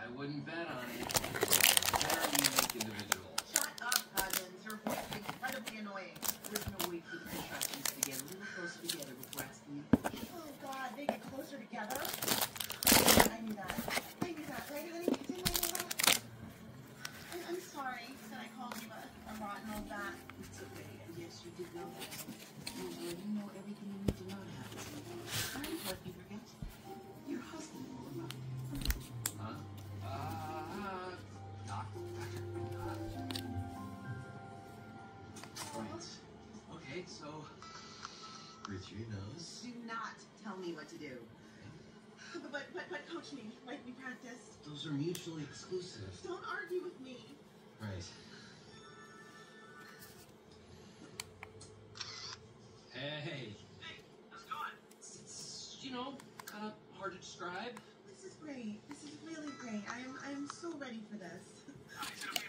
I wouldn't bet on it. Very unique individual. Shut up, Cousins. Your voice is incredibly annoying. There's no way for the contractions to get a little closer together before asking you. Oh, God, they get closer together? I knew that. I knew that, right, honey? Didn't I know that? I'm sorry that I called you a rotten old bat. It's okay. And yes, you did know that. You know everything you need to know to have this meeting. Sorry, what you forget? Your husband will arrive. Huh? Right. Okay, so breathe through your nose. Do not tell me what to do. But coach me like we practiced. Those are mutually exclusive. Don't argue with me. Right. Hey. Hey, how's it going? It's kind of hard to describe. This is great. This is really great. I am so ready for this. Is it okay